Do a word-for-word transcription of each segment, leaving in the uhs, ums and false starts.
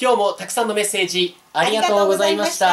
今日もたくさんのメッセージありがとうございました。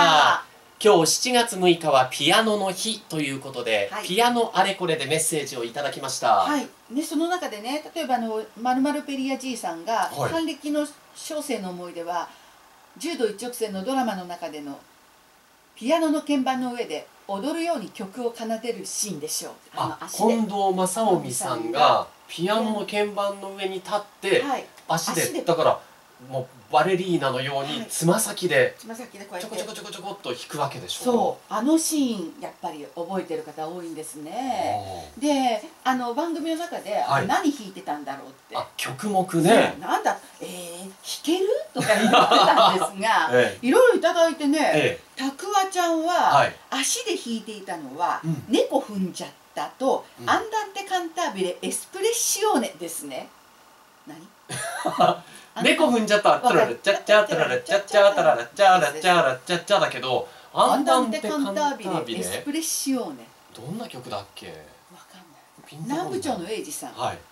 今日しちがつむいかはピアノの日ということで、はい、ピアノあれこれでメッセージをいただきました。 はい。ね、その中でね、例えばあのまるまるペリアじいさんが、はい、還暦の小生の思い出は柔道一直線のドラマの中でのピアノの鍵盤の上で踊るように曲を奏でるシーンでしょう。 ああ、近藤正臣さんがピアノの鍵盤の上に立って、はい、足でだからもうバレリーナのようにつま先でちょこちょこちょこちょこっと弾くわけでしょ。 そうあのシーンやっぱり覚えてる方多いんですね。であの番組の中で、はい、何弾いてたんだろうって、 あ曲目ね、 なんだえー、弾けるとか言ってたんですが、ええ、いろいろいただいてね、ええ、たくあちゃんは、はい、足で弾いていたのは、うん、猫踏んじゃったと、うん、アンダンテカンタービレエスプレッシオーネですね。何猫踏んじゃったタララチャッチャタララチャッチャタララチャラチャラチャッチャだけど、 アンダンテカンタービレエスプレッシオーネどんな曲だっけ？わかんない。南部長の英二さん、はい、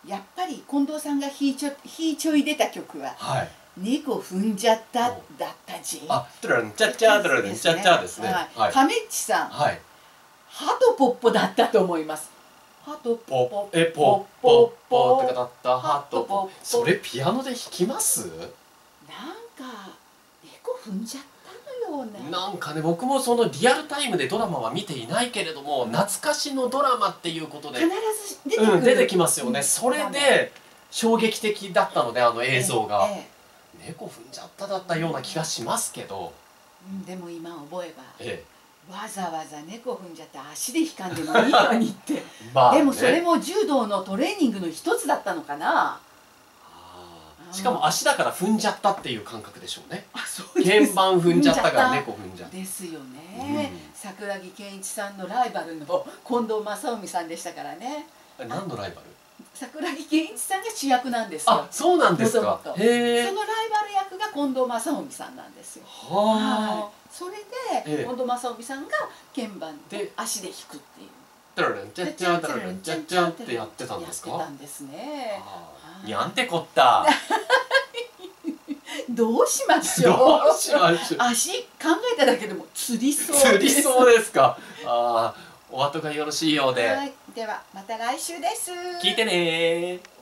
やっぱり近藤さんが弾いちょ弾いちょい出た曲は、はい、猫踏んじゃっただったじ。 あ、タララチャッチャタララチャッチャですね。 亀っちさん、ハトポッポだったと思います。ハトポッポえポッポッポってかだったハトポッポ、それピアノで弾きます？ なんか猫踏んじゃったのような。 なんかね、僕もそのリアルタイムでドラマは見ていないけれども、懐かしのドラマっていうことで必ず出てくる、 うん、出てきますよね。それで衝撃的だったので、あの映像が、ええ、猫踏んじゃっただったような気がしますけど、 うん、でも今思えば、ええ、わざわざ猫踏んじゃって足で引かんでもいいのにってまあ、ね、でもそれも柔道のトレーニングの一つだったのかな。 しかも足だから踏んじゃったっていう感覚でしょうね。鍵盤踏んじゃったから猫踏んじゃったですよね、うん、桜木健一さんのライバルの近藤正臣さんでしたからね。 何のライバル？ 桜木健一さんが主役なんですよ。 あ、そうなんですか。 へえ。そのライバル役が近藤正臣さんなんですよ。はあ。それで近藤正臣さんが鍵盤で足で弾くっていう。 タラランチャッチャタラランチャッチャってやってたんですか？ やってたんですね。 にゃんてこった。 どうしましょう。 どうしましょう。 足考えただけでもつりそうです。 つりそうですか。ああ、お後がよろしいようで。 はい、ではまた来週です。 聞いてねー。